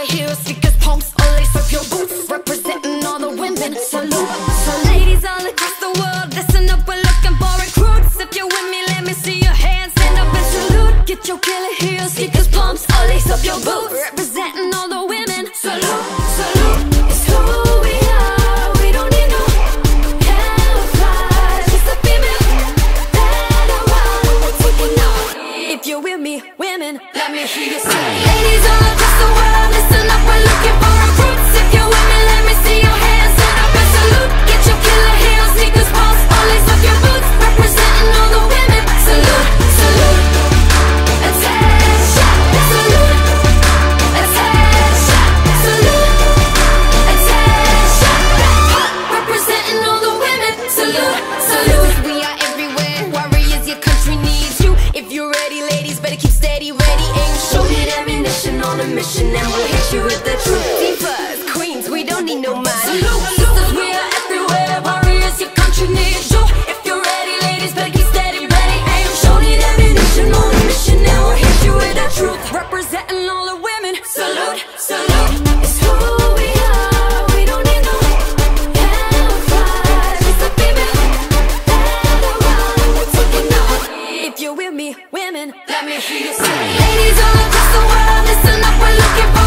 killer heels, sneakers, pumps, all lace up your boots, representing all the women. Salute. So ladies all across the world, listen up, we're looking for recruits. If you're with me, let me see your hands, stand up and salute. Get your killer heels, sneakers, pumps, all lace up your boots, representing all the women. Salute, salute. It's who we are, we don't need no camouflage. Just a female that around, we're taking off. If you're with me, women, let me hear you say. Ladies all across the world, listen up, we're looking for recruits. If you're with me, let me see your hands, stand up and salute. Get your killer heels, sneakers, pumps, all lace up your boots, representing all the women. Salute, salute. Attention, salute. Attention, salute. Attention, representing all the women. Salute, salute. We are everywhere, warriors, your country needs you. If you're ready, ladies, better keep steady, ready, aim, shoot it, ammunition on a mission, and we'll hit you with the truth. Divas, queens, we don't need no mind. Salute, sisters, we are everywhere, warriors, your country needs you. If you're ready, ladies, better keep steady, ready, aim, shoot it, ammunition on a mission, and we'll hit you with the truth. Representing all the women. Salute, salute. It's who we are, we don't need no camouflage. It's a female that around, we're taking off. If you're with me, women, let me hear you say. Ladies all across the world, listen up, we're looking for